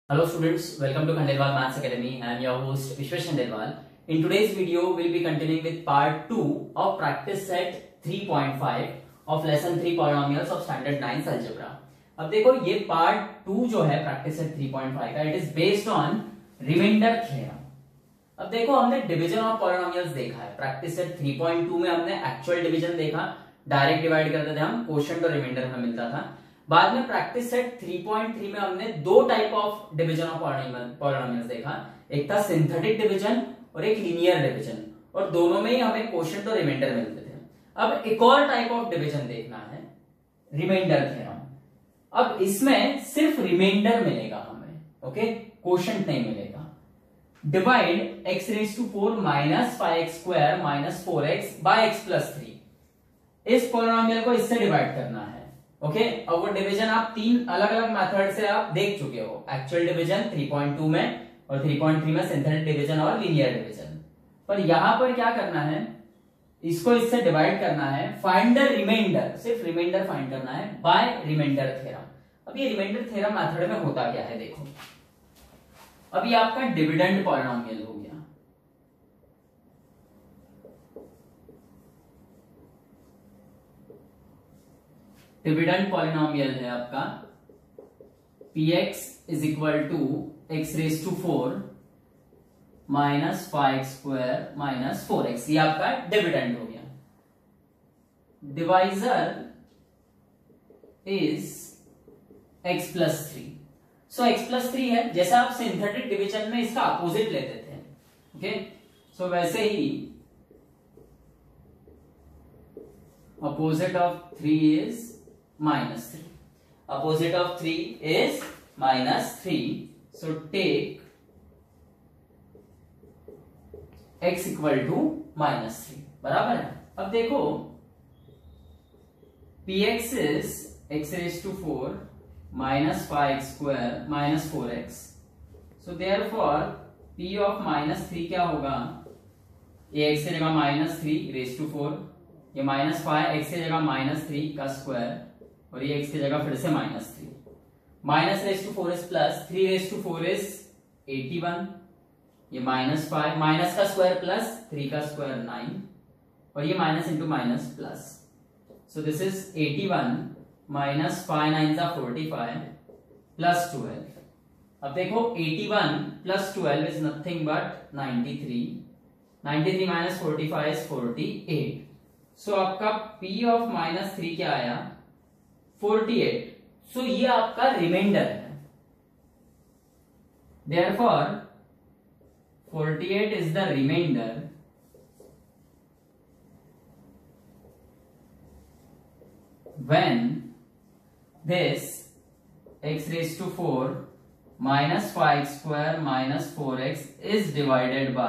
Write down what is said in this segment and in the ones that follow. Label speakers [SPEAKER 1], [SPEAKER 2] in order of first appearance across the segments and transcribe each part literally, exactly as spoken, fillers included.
[SPEAKER 1] Hello students, welcome to Khandelwal Maths Academy. I am your host Vishwesh Khandelwal. In today's video, we'll be continuing with part two of practice set three point five of lesson three polynomials of standard nine algebra. अब देखो ये part two जो है practice set three point five का, it is based on remainder theorem. अब देखो हमने division of polynomials देखा है. practice set three point two में हमने actual division देखा, डायरेक्ट डिवाइड करते थे हम, क्वोशिएंट और रिमाइंडर हमें मिलता था. बाद में practice set three point three में हमने दो type of division of polynomials देखा, एक था सिंथेटिक डिवीजन और एक लीनियर डिवीजन, और दोनों में ही हमें क्वोशिएंट और रिमाइंडर मिलते थे. अब एक और टाइप ऑफ डिवीजन देखना है, रिमाइंडर थ्योरम. अब इसमें सिर्फ रिमाइंडर मिलेगा हमें, ओके, क्वोशिएंट नहीं मिलेगा. Divide x raise to four minus five x square minus four x by x plus three. इस पॉलिनोमियल को इससे डिवाइड करना है, ओके okay? अब वो डिवीजन आप तीन अलग अलग मेथड से आप देख चुके हो, actual division three point two में और three point three में सिंथेटिक डिवीजन और लीनियर डिवीजन. पर यहां पर क्या करना है, इसको इससे डिवाइड करना है, फाइंड द रिमाइंडर, सिर्फ रिमाइंडर फाइंड करना है बाय रिमाइंडर थ्योरम. अब ये रिमाइंडर थ्योरम मेथड में होता क्या है देखो. अब ये आपका डिविडेंड पॉलिनोमियल हो गया, डिविडेंड पॉलिनोमियल है आपका px is equal to x raise to four minus five square minus four x. ये आपका डिविडेंड हो गया. Divisor is x plus three. So x plus three है, जैसा आप सिंथेटिक डिवीजन में इसका अपोजिट लेते थे, ओके okay? सो so, वैसे ही opposite of three is minus three. Opposite of three is minus three. So take x equal to minus three. बराबर है. अब देखो px is x raised to four minus five square minus four x. So therefore p of minus three क्या होगा, ये x की जगह minus three raised to four, ये minus five x की जगह minus three का स्क्वायर और ये x की जगह फिर से minus three. Minus raise to four is plus, three raise to four is eighty one, ये माइनस फाइव, माइनस का स्क्वायर प्लस थ्री का स्क्वायर नाइन, और ये minus into minus plus. So this is eighty one minus five nine जा forty five plus twelve. अब देखो eighty one plus twelve is nothing but ninety three. Ninety three minus forty five is forty eight. So आपका p of minus three क्या आया, forty eight. सो so, ये आपका remainder है. Therefore, forty eight is the remainder when this x raised to four minus five square minus four x is divided by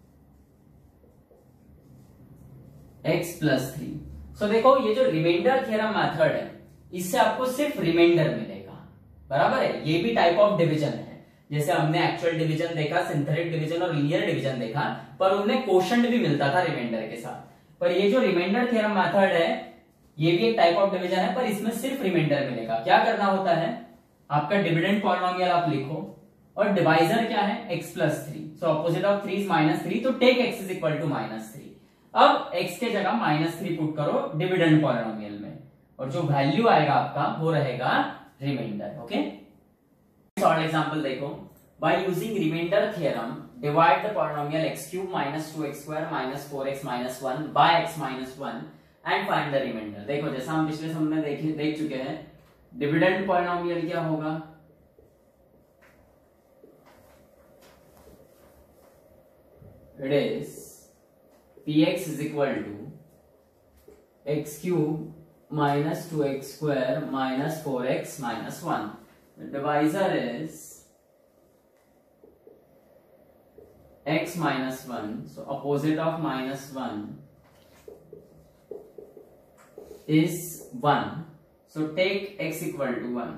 [SPEAKER 1] x plus three. So so, देखो ये जो reminder theorem method है, इससे आपको सिर्फ रिमाइंडर मिलेगा, बराबर है. ये भी टाइप ऑफ डिवीजन है, जैसे हमने एक्चुअल डिवीजन देखा, सिंथेटिक डिवीजन और लीनियर डिवीजन देखा, पर उनमें क्वोशिएंट भी मिलता था रिमाइंडर के साथ. पर ये जो रिमाइंडर थ्योरम मेथड है, ये भी एक टाइप ऑफ डिवीजन है, पर इसमें सिर्फ रिमाइंडर मिलेगा. क्या करना होता है, आपका डिविडेंड पॉलिनोमियल आप लिखो और डिवाइजर क्या है, x plus three. So opposite of three is minus three, तो take x is equal to minus three. अब x के जगह माइनस थ्री पुट करो डिविडेंड पॉलिनोमियल में, और जो वैल्यू आएगा आपका वो रहेगा रिमाइंडर. ओके, शॉर्ट एग्जांपल देखो. By using remainder theorem divide the polynomial x cube minus two x square minus four x minus one by x minus one and find the reminder. देखो जैसा हम पिछले सम में देख देख चुके हैं, डिविडेंड पॉलिनोमियल क्या होगा, it is px is equal to x cube minus two x square minus four x minus one. The divisor is x minus one. So opposite of minus one is one. So take x equal to one.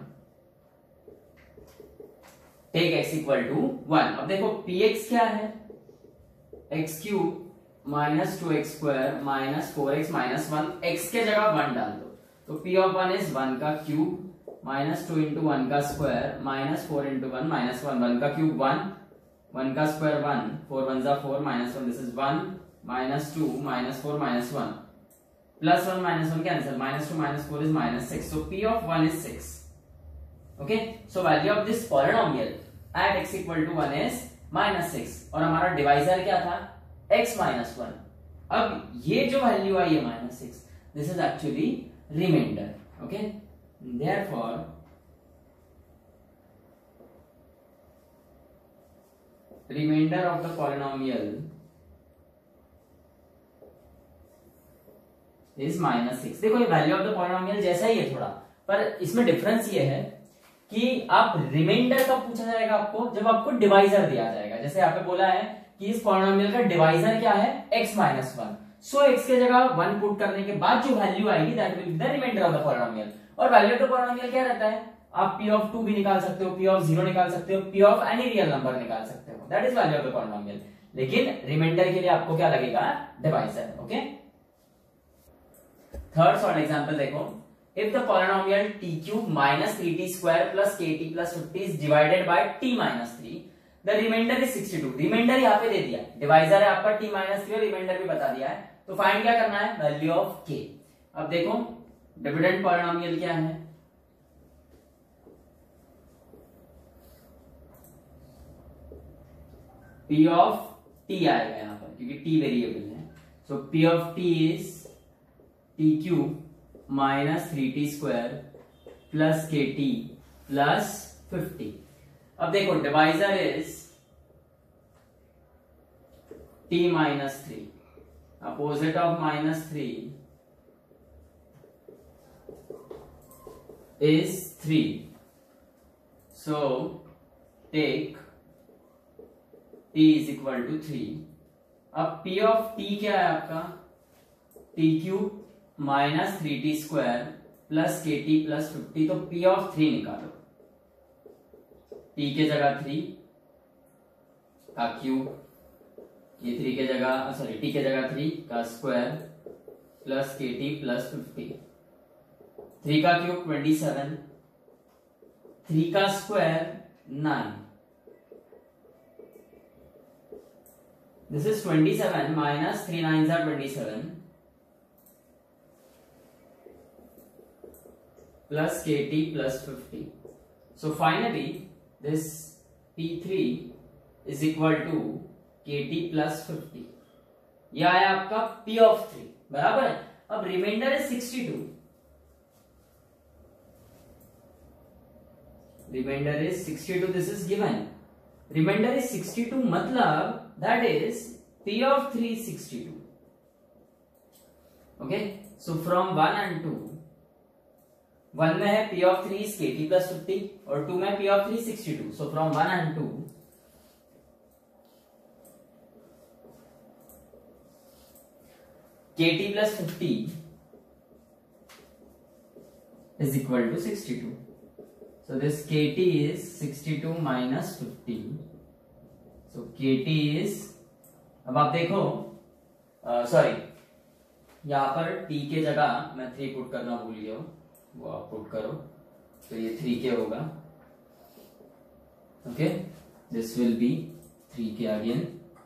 [SPEAKER 1] Take x equal to one. अब देखो px क्या है, x cube minus two x square minus four x minus one. X के जगह one डाल दो, तो p of one is one का cube minus two into one का square minus four into one minus one, one का cube one, one का square one, four one जा four minus one, this is one minus two minus four minus one, plus one minus one cancel, minus two minus four is minus six, so p of one is six. Okay, so value of this polynomial at x equal to one is minus six और हमारा divisor क्या था x minus one. अब ये जो value आई है minus six, this is actually remainder. Okay, therefore remainder of the polynomial is minus six. देखो ये वैल्यू ऑफ द पॉलिनोमियल जैसा ही है थोड़ा, पर इसमें डिफरेंस ये है कि आप रिमाइंडर कब पूछा जाएगा आपको, जब आपको डिवाइजर दिया जाएगा. जैसे यहाँ पे बोला है कि इस पॉलिनोमियल का डिवाइजर क्या है x minus one, so x के जगह वन पुट करने के बाद जो वैल्यू आएगी that will be the remainder of the polynomial. और वैल्यू ऑफ द पॉलिनोमियल क्या रहता है, आप p ऑफ टू भी निकाल सकते हो, p ऑफ जीरो निकाल सकते हो, p of any real number निकाल सकते हो, that is value of the polynomial. लेकिन रिमाइंडर के लिए आपको क्या लगेगा, divisor. Okay, third solve example देखो. If the polynomial t cube minus three t square plus kt plus fifty is divided by t minus three, the remainder is sixty-two. Remainder यहाँ पे दे दिया, डिवाइजर है आपका t minus three और remainder भी बता दिया है. तो फाइंड क्या करना है, वैल्यू ऑफ k. अब देखो डिविडेंड पॉलिनोमियल क्या है, p ऑफ t आएगा यहाँ पर क्योंकि t वेरिएबल है. So p of t is t cube minus three t square plus k t plus fifty. अब देखो divisor is t minus three, opposite of minus three is three, so take t is equal to three. अब p of t क्या है आपका, t cube minus three t square plus k t plus fifty. तो p of three निकालो, t के जगह three का cube, ये थ्री के जगह सॉरी t के जगह थ्री का square plus k t plus fifty. Three का क्यूब ट्वेंटी सेवन, थ्री का square nine, this is twenty seven minus three nine जा twenty seven plus kt plus fifty. So finally this p three is equal to kt plus fifty. यह आया आपका p of three, बराबर है. अब remainder है sixty two, remainder is sixty two, this is given. Remainder is sixty two मतलब that is p of three sixty two. Okay, so from one and two, one में है p of three is kt plus fifty और two में p of three sixty two. So from one and two kt plus fifty is equal to sixty two. So this kt is sixty two minus fifty. So kt is, अब आप देखो sorry uh, यहां पर t के जगह मैं three put करना भूल गया हूं, वो आप पुट करो तो ये थ्री के होगा. Okay, this will be three k again.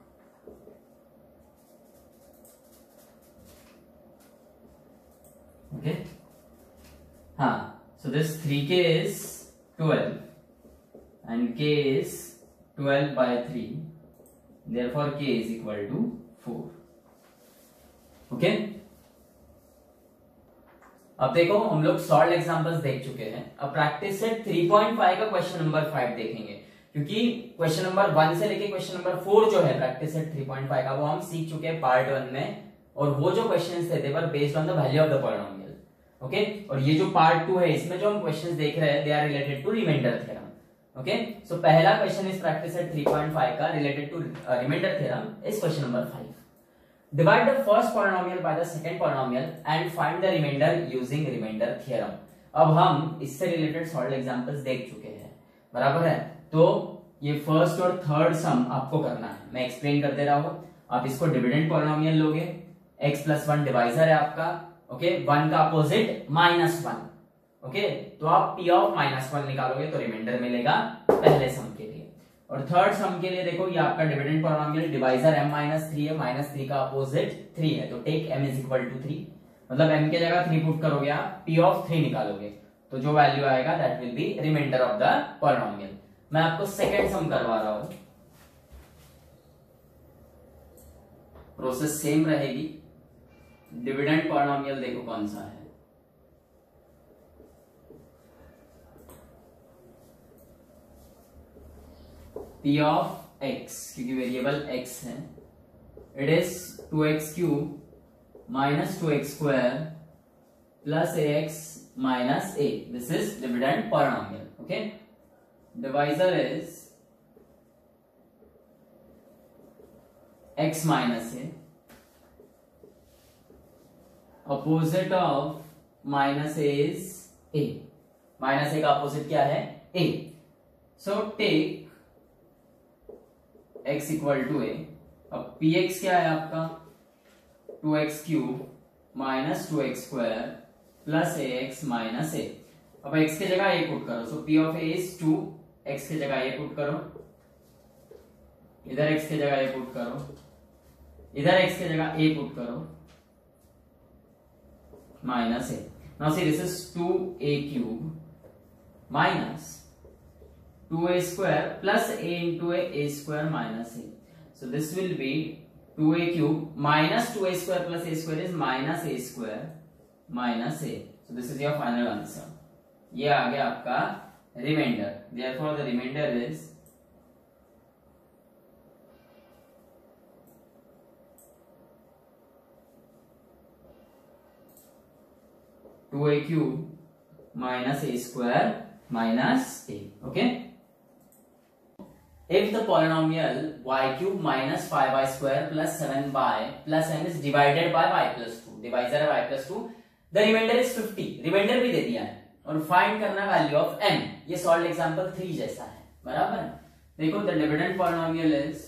[SPEAKER 1] Okay, हाँ, so this three k is twelve and k is twelve by three, therefore k is equal to four. Okay, अब देखो हम लोग सॉल्व एग्जांपल्स देख चुके हैं. अब practice set three point five का क्वेश्चन नंबर फाइव देखेंगे क्योंकि क्वेश्चन नंबर वन से लेके क्वेश्चन नंबर फोर जो है practice set three point five का वो हम सीख चुके हैं पार्ट वन में. और वो जो क्वेश्चंस थे they were based on the value of the polynomial. Okay, और ये जो पार्ट टू है इसमें जो हम क्वेश्चंस देख रहे हैं they are related to remainder theorem. Okay, so पहला क्वेश्चन इस practice set three point five का related to remainder theorem is question number five. Divide the first polynomial by the second polynomial and find the remainder using remainder theorem. अब हम इससे related solve examples देख चुके हैं, बराबर है. तो ये फर्स्ट और थर्ड सम आपको करना है, मैं एक्सप्लेन कर दे रहा हूं. आप इसको डिविडेंड पॉलिनोमियल लोगे, x प्लस वन डिवाइजर है आपका. ओके, वन का अपोजिट माइनस वन. ओके, तो आप p ऑफ माइनस वन निकालोगे तो रिमाइंडर मिलेगा पहले सम के लिए। और थर्ड सम के लिए देखो, ये आपका dividend polynomial, divisor m minus three है, माइनस थ्री का अपोजिट थ्री है, तो take m is equal to three, मतलब m के जगह थ्री पुट करोगे आप, p ऑफ थ्री निकालोगे तो जो वैल्यू आएगा that will be reminder of the polynomial. मैं आपको सेकंड सम करवा रहा हूं, प्रोसेस सेम रहेगी। डिविडेंड पॉलिनोमियल देखो कौन सा है, p ऑफ x, क्योंकि वेरिएबल x है, it is two x cube minus two x square plus a x minus a, this is dividend polynomial. Okay, divisor is x minus a, opposite of minus a is a, minus a का opposite क्या है a, so take x equal to a, अब px क्या है आपका two x cube minus two x square plus a x minus a, अब x की जगह a पुट करो, so p of a is two, x की जगह a पुट करो, इधर x की जगह a पुट करो, इधर x की जगह a पुट करो, minus a, now see this is two a cube minus two a square plus a into a, a square minus a. So this will be two a cube minus two a square plus a square is minus a square minus a. So this is your final answer. ये आ गया आपका remainder. Therefore the remainder is two a cube minus a square minus a. Okay. If the polynomial y cube minus five y square plus seven y plus m is divided by y plus two, divisor है y plus two, the remainder is fifty, remainder भी दे दिया है, और find करना value of m, ये solve example three जैसा है, बराबर। देखो the dividend polynomial is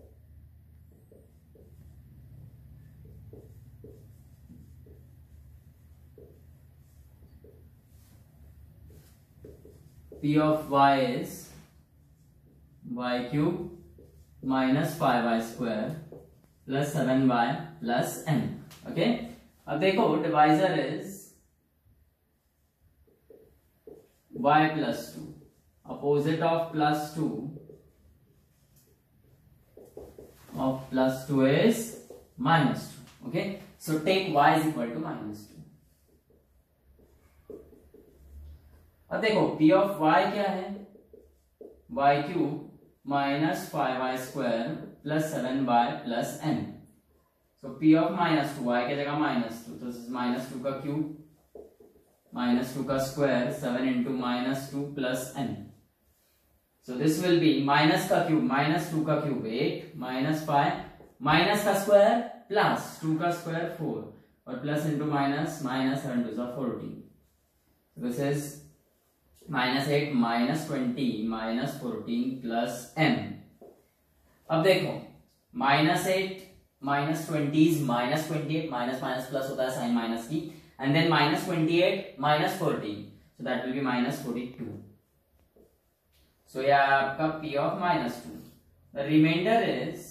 [SPEAKER 1] p of y is y cube minus five y square plus seven y plus m. Okay, अब देखो divisor is y plus two, opposite of plus two of plus two is minus two. Okay, so take y is equal to minus two. अब देखो p of y क्या है, y cube minus five y square plus seven y plus m. So p of minus two, y की जगह minus two, तो minus two का cube minus two का square seven into minus two plus m. So this will be minus का cube minus two का cube eight minus five minus का square plus two का square four और plus into minus minus seven two सा fourteen. This is minus eight minus twenty minus fourteen plus m. अब देखो minus eight minus twenty is minus twenty eight, minus minus plus होता है sign minus की, and then minus twenty eight minus fourteen, so that will be minus forty two. So यह आपका p of minus two. The reminder is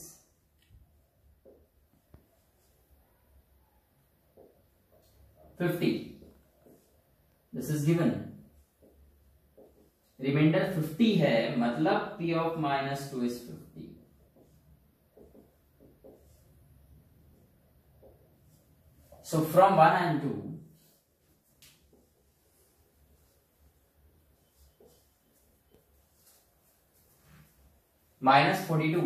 [SPEAKER 1] fifty. This is given. Reminder fifty है, मतलब p of minus two is fifty. So from one and two, minus forty-two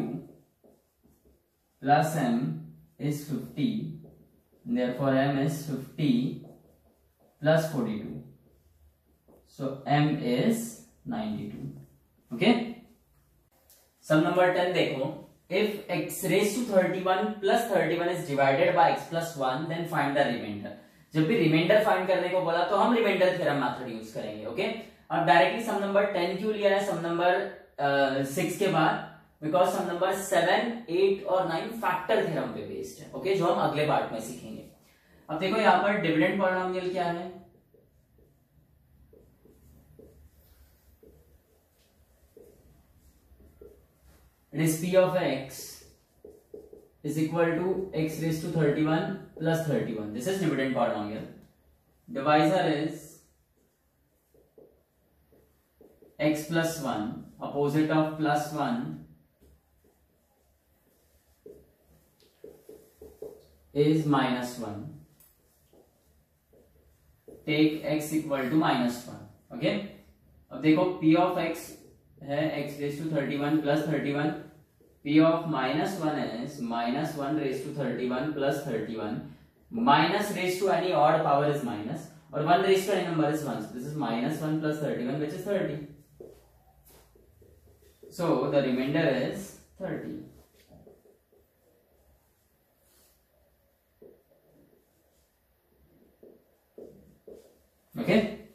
[SPEAKER 1] plus m is fifty, therefore m is fifty plus forty-two, so m is ninety-two. Okay, sum number ten देखो. If x raised to thirty-one plus thirty-one is divided by x plus one, then find the remainder. जब भी reminder find करने को बोला तो हम reminder theorem method use करेंगे. Okay, अब डायरेक्टली सम नंबर टेन क्यों लिया है सम नंबर सिक्स के बाद, because sum number seven eight और नाइन फैक्टर थ्योरम पे बेस्ड है. ओके, जो हम अगले पार्ट में सीखेंगे. अब देखो यहाँ पर डिविडेंड पॉलिनोमियल क्या है, It is P of X is equal to x raised to thirty-one plus thirty-one. This is dividend polynomial. Divisor is x plus one. Opposite of plus one is minus one. Take x equal to minus one. Okay. अब देखो p of x है x raised to thirty-one plus thirty-one. P of minus one is minus one raised to thirty-one plus thirty-one. Minus raised to any odd power is minus, or one raised to any number is one. So this is minus one plus thirty-one, which is thirty. So the remainder is thirty. Okay.